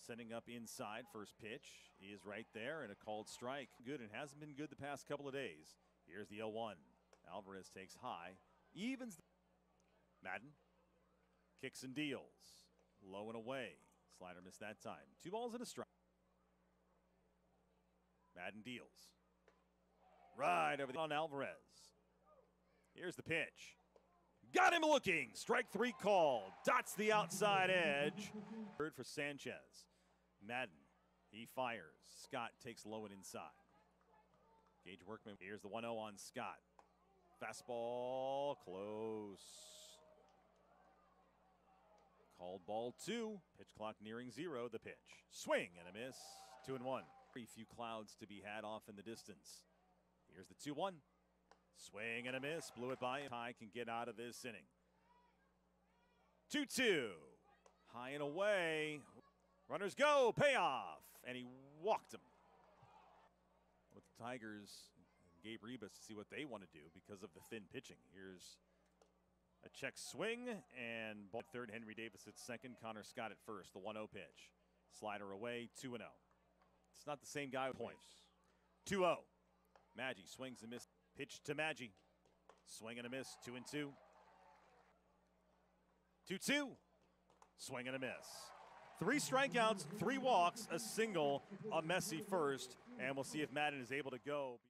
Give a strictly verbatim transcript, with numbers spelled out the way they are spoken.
Setting up inside, first pitch. He is right there, and a called strike. Good, and hasn't been good the past couple of days. Here's the oh one. Alvarez takes high, evens. Madden kicks and deals. Low and away. Slider missed that time. Two balls and a strike. Madden deals. Right over the on Alvarez. Here's the pitch. Got him looking. Strike three called. Dots the outside edge. Third for Sanchez. Madden. He fires. Scott takes low and inside. Gage Workman. Here's the one oh on Scott. Fastball close. Called ball two. Pitch clock nearing zero. The pitch. Swing and a miss. Two and one. Very few clouds to be had off in the distance. Here's the two one. Swing and a miss. Blew it by. Ty can get out of this inning. two two. High and away. Runners go. Payoff. And he walked him. With the Tigers and Gabe Rebus to see what they want to do because of the thin pitching. Here's a check swing and ball at third. Henry Davis at second. Connor Scott at first. The one oh pitch. Slider away. two and oh. It's not the same guy with points. two oh. Maggi swings and misses. Pitch to Maggi. Swing and a miss. Two and two. two two. Swing and a miss. Three strikeouts, three walks, a single, a messy first. And we'll see if Madden is able to go.